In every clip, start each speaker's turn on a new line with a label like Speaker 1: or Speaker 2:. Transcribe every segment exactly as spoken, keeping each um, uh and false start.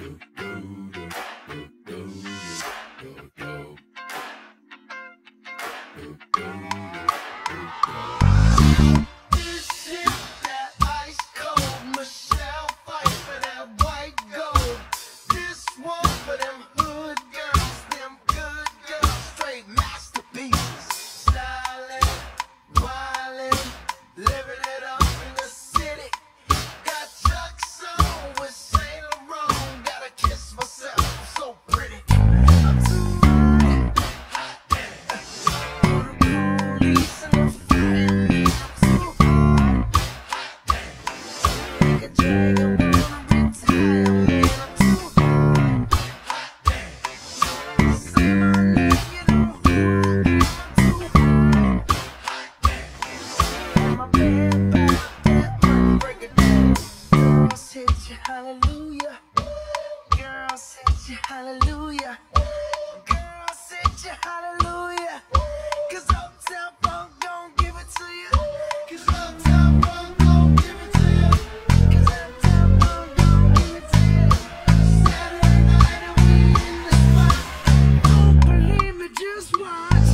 Speaker 1: Hallelujah, girl, set you hallelujah, girl, set you hallelujah, 'cause Uptown Funk gon' give it to you, 'cause Uptown Funk gon' give it to you, 'cause Uptown Funk gon' give it to you. Saturday night and we in the spot. Don't believe me, just watch.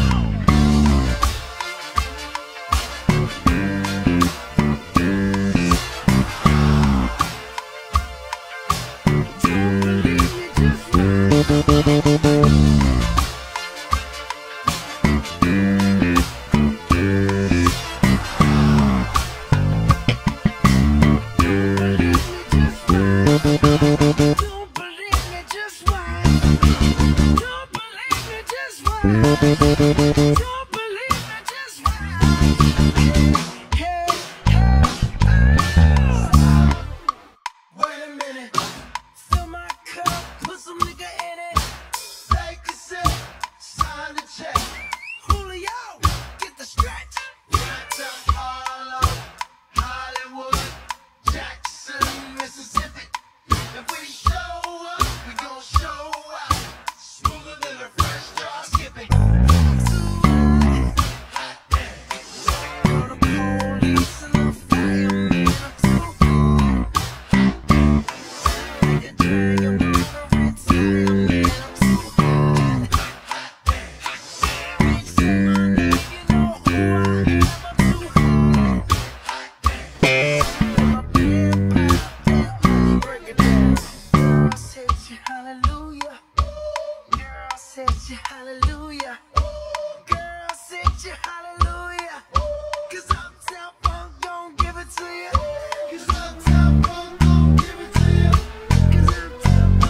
Speaker 1: Hallelujah, girl, set you hallelujah, 'cause Uptown Funk gon' give it to you, 'cause Uptown Funk gon' give it to you, 'cause Uptown Funk